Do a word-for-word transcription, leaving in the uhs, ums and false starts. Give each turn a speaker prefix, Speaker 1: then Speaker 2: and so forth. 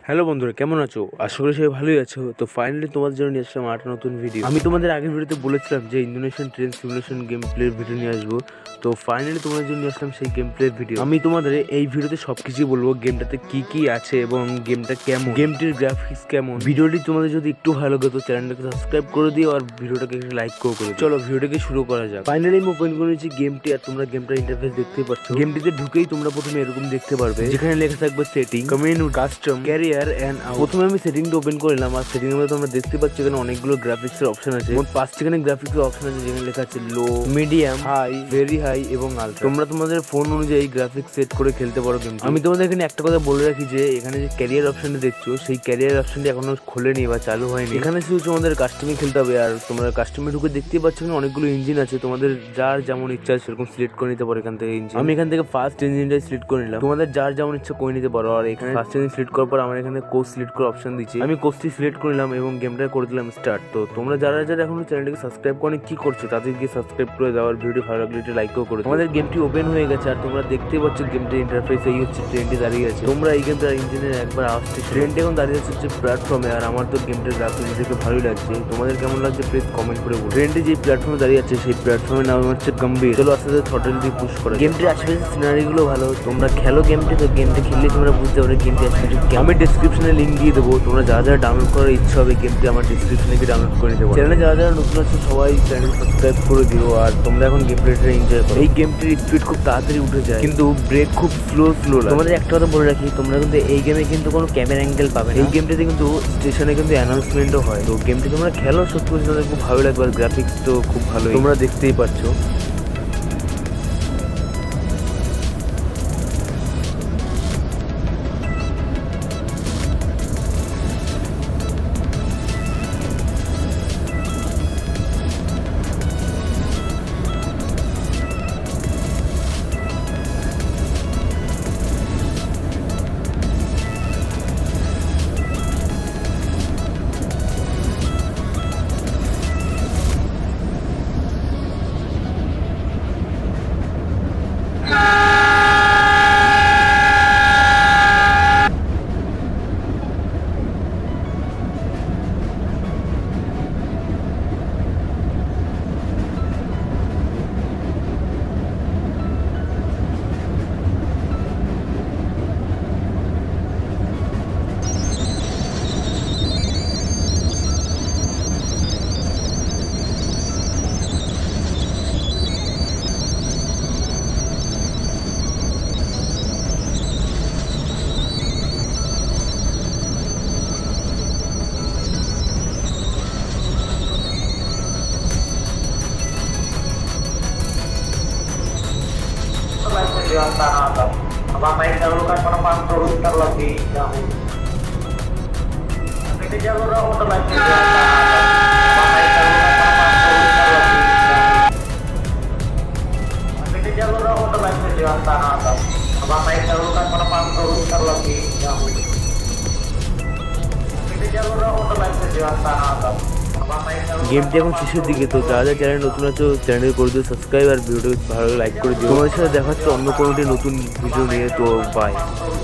Speaker 1: Hello বন্ধুরা, কেমন আছো? আশা করি সবাই ভালোই আছো। তো ফাইনালি তোমাদের জন্য নিয়ে আসলাম আরেকটা নতুন ভিডিও। আমি তোমাদের আগের ভিডিওতে বলেছিলাম যে ইন্দোনেশিয়ান ট্রেন সিমুলেশন গেম প্লের ভিডিও নিয়ে আসবো। তো ফাইনালি তোমাদের জন্য নিয়ে আসলাম সেই গেম প্লের ভিডিও। আমি তোমাদের এই ভিডিওতে সবকিছুই বলবো, গেমটাতে কি কি আছে এবং গেমটা কেমন, গেমটির গ্রাফিক্স কেমন। ভিডিওটি তোমাদের যদি একটু ভালো লাগে তো চ্যানেলটাকে সাবস্ক্রাইব করে দিও আর ভিডিওটাকে একটু লাইক করে দিও। চলো ভিডিওটাকে শুরু করা যাক। ফাইনালি আমি ওপেন করেছি গেমটি আর তোমরা গেমটার ইন্টারফেস দেখতেই পাচ্ছ। গেমটিতে ঢুকেই তোমরা প্রথমে এরকম দেখতে পারবে, যেখানে লেখা থাকবে setting, comment, custom, career and out. প্রথমে আমি সেটিংটা ওপেন করলাম আর সেটিং এর মধ্যে তোমরা দেখতে পাচ্ছ এখানে অনেকগুলো গ্রাফিক্স এর অপশন আছে। মোট পাঁচটি এখানে গ্রাফিক্স এর অপশন আছে, যেখানে লেখা আছে low, medium, high, very high এবং আলট্রা। তোমরা তোমাদের ফোন অনুযায়ী গ্রাফিক্স সেট করে খেলতে পারো গেমটি। আমি তোমাদের এখানে একটা কথা বলে রাখি যে এখানে যে ক্যারিয়ার অপশনটা দেখছো, সেই ক্যারিয়ার অপশনটি এখনো খোলেনি বা চালু হয়নি। এখানে শুধু তোমাদের কাস্টমে খেলতে হবে আর তোমরা কাস্টমে ঢুকে দেখতেই পাচ্ছ অনেকগুলো ইঞ্জিন আছে। তোমাদের যার যেমন ইচ্ছা সেরকম সিলেক্ট করে নিতে পারো এখান থেকে ইঞ্জিন। আমি এখান থেকে ফার্স্ট ইঞ্জিনটাই সিলেক্ট করে নিলাম। তোমাদের যার যেমন ইচ্ছা করে নিতে পারো। আর এখানে ফার্স্ট ইঞ্জিন সিলেক্ট করার পর আমার এখানে কোড সিলেক্ট করে অপশন দিচ্ছি। আমি কোডটি সিলেক্ট করে নিলাম এবং গেমটা করে দিলাম স্টার্ট। তো তোমরা যারা যারা এখনো চ্যানেলটাকে সাবস্ক্রাইব করে কি করছো তাদেরকে সাবস্ক্রাইব করে দাও আর ভিডিও ভালো লাগলে একটু লাইকও করে দাও। আমাদের গেমটি ওপেন হয়ে গেছে আর তোমরা দেখতেই পাচ্ছ গেমটির ইন্টারফেস এই হচ্ছে, ট্রেনটি দাঁড়িয়ে আছে। তোমরা এই গেমটার ইঞ্জিনের একবার আসছে, ট্রেনটি এখন দাঁড়িয়ে আছে হচ্ছে প্ল্যাটফর্মে। আর আমার তো গেমটার গ্রাফিক্স দেখে ভালোই লাগছে। তোমাদের কেমন লাগছে প্লিজ কমেন্ট করে বলো। ট্রেনটি যে প্ল্যাটফর্মে দাঁড়িয়ে আছে সেই প্ল্যাটফর্মের নাম হচ্ছে গম্ভীর। চলো আস্তে আস্তে থ্রটল দিয়ে পুশ করা। গেমটির আশেপাশে সিনারি গুলো ভালো। তোমরা খেলো গেমটি, তো গেমটি খেললে তোমরা বুঝতে পারবে গেমটি আশেপাশে। আমি ডিসক্রিপশনে লিঙ্ক দিয়ে দেবো, তোমরা যারা যারা ডাউনলোড করার ইচ্ছা হবে গেমটি আমার ডিসক্রিপশনে গিয়ে ডাউনলোড করে নিতে পারো। চ্যানেলে যারা যারা নতুন আছে সবাই চ্যানেল সাবস্ক্রাইব করে দিও আর তোমরা এখন গেম প্লেটা এনজয় করো। এই গেমটির স্পিড খুব তাড়াতাড়ি উঠে যায়, কিন্তু ব্রেক খুব স্লো স্লো লাগে। তোমাদের একটা কথা বলে রাখি, তোমরা কিন্তু এই গেমে কিন্তু কোনো ক্যামেরা অ্যাঙ্গেল পাবে না। এই গেমটিতে কিন্তু স্টেশনে কিন্তু অ্যানাউন্সমেন্টও হয়। তো গেমটি তোমরা খেলো, সত্যি কথা তোমাদের খুব ভালো লাগবে আর গ্রাফিক্স তো খুব ভালো, তোমরা দেখতেই পাচ্ছ।
Speaker 2: Tanah Abang. Abang naik dahulukan penumpang turun terlebih dahulu. Ini jalur untuk naik tujuan Tanah Abang. Abang naik dahulukan penumpang turun terlebih. Ini jalur untuk naik tujuan Tanah Abang. Abang naik dahulukan penumpang turun terlebih dahulu. Ini jalur untuk naik tujuan Tanah Abang. গেমটি এখন শেষের দিকে। তো যারা যারা channel নতুন আছো channel করে দিও সাবস্ক্রাইব আর ভিডিওটা ভালো লাইক করে দিও। তোমাদের সাথে দেখা হচ্ছে অন্য কোনো নতুন ভিডিও নিয়ে। তো বাই।